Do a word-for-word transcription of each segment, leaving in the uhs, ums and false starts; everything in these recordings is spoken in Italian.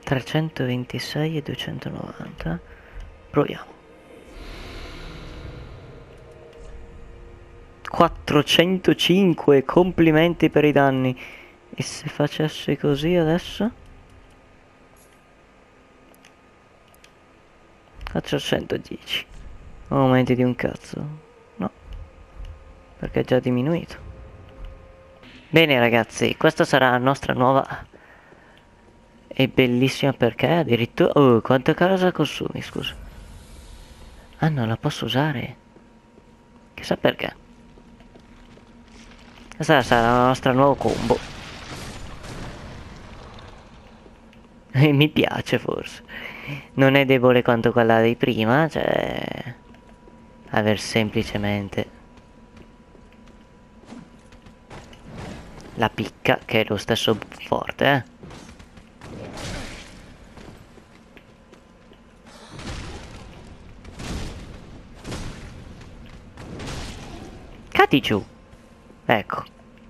trecentoventisei e duecentonovanta. Proviamo. quattrocentocinque, complimenti per i danni. E se facessi così adesso? quattrocentodieci. Aumenti di un cazzo. No, perché è già diminuito. Bene ragazzi, questa sarà la nostra nuova e bellissima, perché addirittura... Oh, quanta casa consumi, scusa. Ah, non la posso usare. Chissà perché. Questa sarà la nostra nuova combo. E mi piace forse. Non è debole quanto quella di prima, cioè... aver semplicemente... la picca, che è lo stesso forte, eh. Cati giù. Ecco.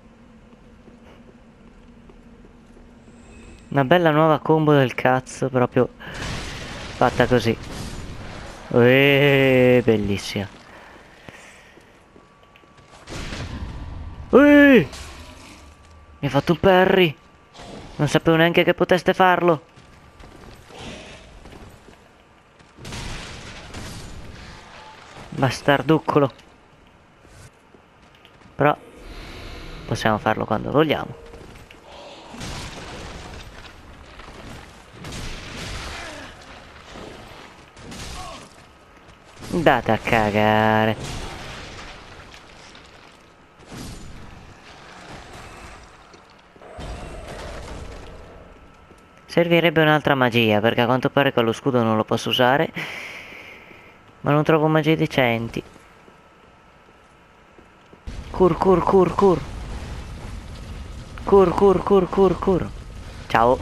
Una bella nuova combo del cazzo, proprio fatta così. Eeeh, bellissima. Eeeh, mi ha fatto un parry. Non sapevo neanche che poteste farlo. Bastarduccolo. Però possiamo farlo quando vogliamo. Date a cagare. Servirebbe un'altra magia, perché a quanto pare con lo scudo non lo posso usare. Ma non trovo magie decenti. Cur cur cur cur. Cur cur cur cur cur. Ciao.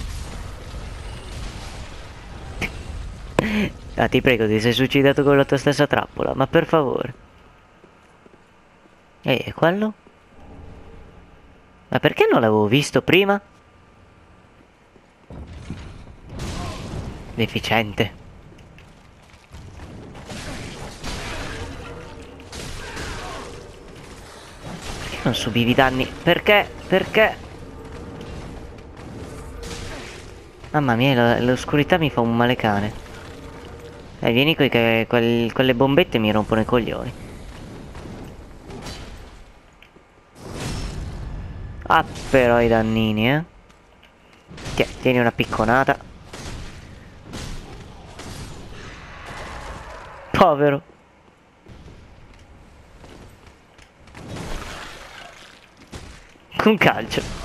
Ah, ti prego, ti sei suicidato con la tua stessa trappola, ma per favore. Ehi, è quello? Ma perché non l'avevo visto prima? Deficiente. Perché non subivi danni? Perché? Perché? Mamma mia, l'oscurità mi fa un male cane. Eh, vieni qui che quel, quelle bombette mi rompono i coglioni. Ah, però i dannini, eh. Tieni, tieni una picconata. Povero. Un calcio.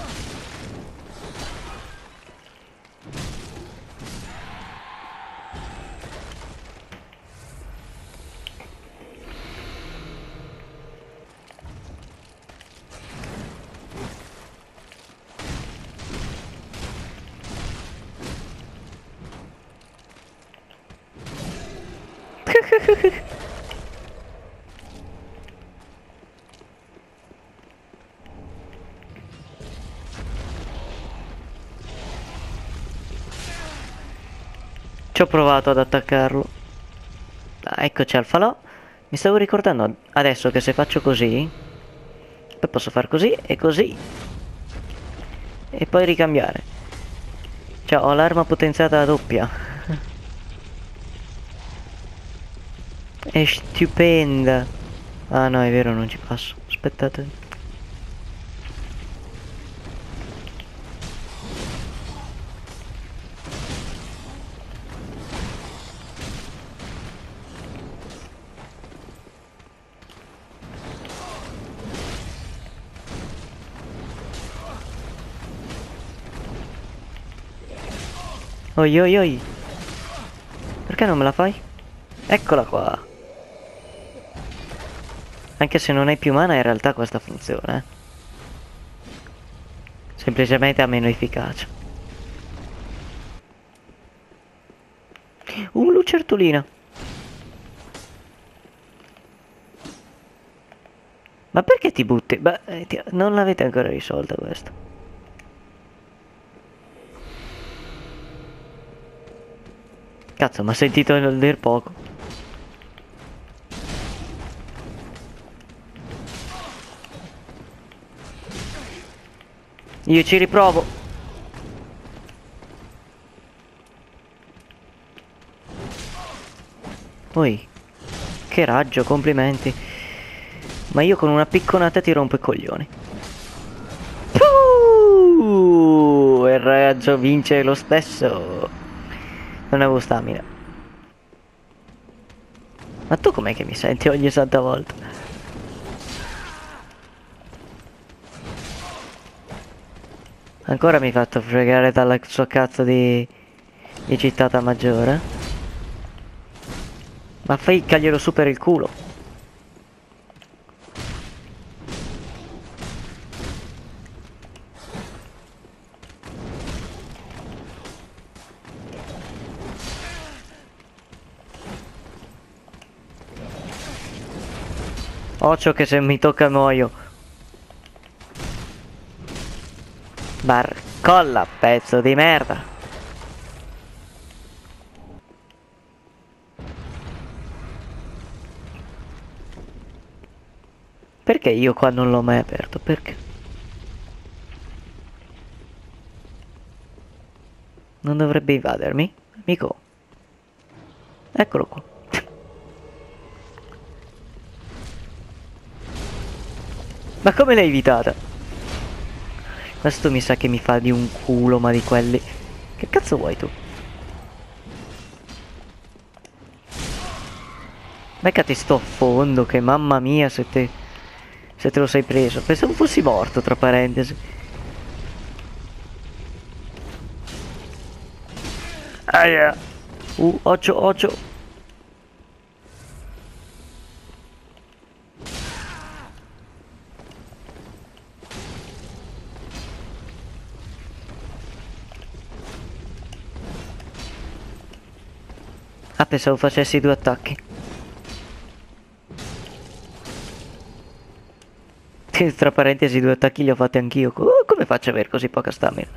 Ci ho provato ad attaccarlo. Ah, eccoci al falò. Mi stavo ricordando adesso che se faccio così, poi posso far così e così. E poi ricambiare. Cioè, ho l'arma potenziata a doppia. È stupenda. Ah no, è vero, non ci passo. Aspettate. Oi oi oi. Perché non me la fai? Eccola qua. Anche se non hai più mana in realtà questa funziona, eh. Semplicemente ha meno efficacia. Un lucertolina. Ma perché ti butti? Beh, eh, ti- non l'avete ancora risolta questa. Cazzo, mi ha sentito nel dir poco. Io ci riprovo. Poi, che raggio, complimenti. Ma io con una picconata ti rompo i coglioni. Uh, il raggio vince lo stesso. Non avevo stamina. Ma tu com'è che mi senti ogni santa volta? Ancora mi hai fatto fregare dalla sua cazzo di, di cittata maggiore? Ma fai caglielo su per il culo. Occhio che se mi tocca muoio. Barcolla, pezzo di merda. Perché io qua non l'ho mai aperto? Perché? Non dovrebbe invadermi? Amico. Eccolo qua. Ma come l'hai evitata? Questo mi sa che mi fa di un culo, ma di quelli. Che cazzo vuoi tu? Beccati sto a fondo, che mamma mia se te... se te lo sei preso. Pensavo fossi morto, tra parentesi. Aia. Uh, occhio, occhio. Ah, pensavo facessi due attacchi. Tra parentesi, due attacchi li ho fatti anch'io. Oh, come faccio ad avere così poca stamina?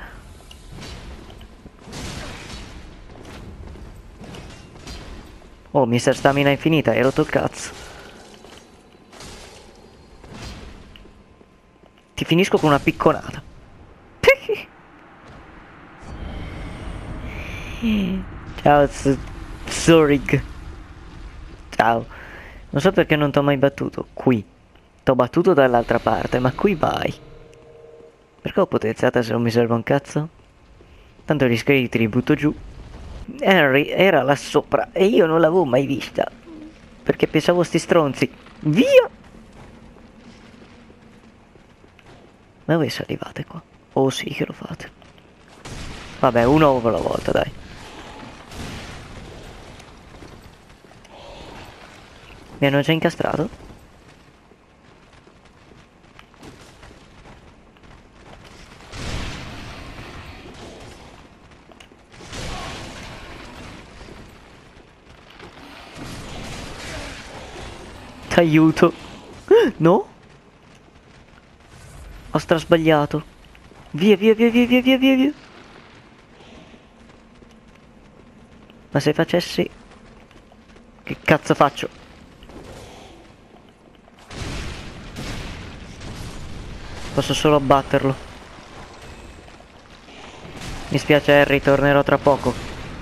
Oh, mister stamina infinita, hai rotto il cazzo. Ti finisco con una picconata. Ciao, Zorig. Ciao. Non so perché non t'ho mai battuto. Qui. T'ho battuto dall'altra parte, ma qui vai. Perché ho potenziata se non mi serve un cazzo? Tanto gli scheletri li butto giù. Henry era là sopra e io non l'avevo mai vista. Perché pensavo sti stronzi. Via! Ma dove siete arrivate qua? Oh sì che lo fate. Vabbè, uno uovo alla volta, dai. Mi hanno già incastrato? T'aiuto. No? Ho strasbagliato. Via, via, via, via, via, via, via, via. Ma se facessi... Che cazzo faccio? Posso solo abbatterlo. Mi spiace Harry, tornerò tra poco.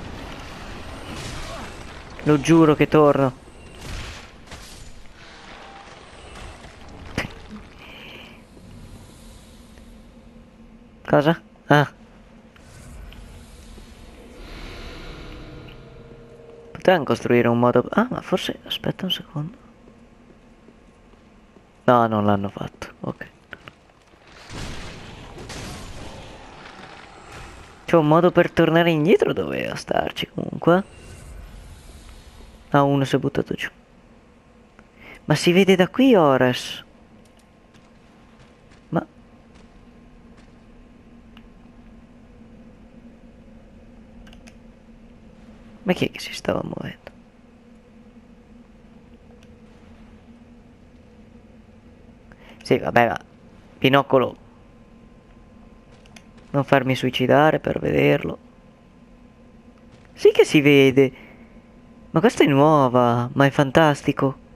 Lo giuro che torno. Cosa? Ah. Potevano costruire un modo... Ah, ma forse... Aspetta un secondo. No, non l'hanno fatto. Ok. C'è un modo per tornare indietro, doveva starci comunque. Ah, uno si è buttato giù. Ma si vede da qui Ores. Ma... Ma chi è che si stava muovendo? Sì, vabbè, ma... Pinoccolo. Non farmi suicidare per vederlo. Sì che si vede. Ma questa è nuova, ma è fantastico.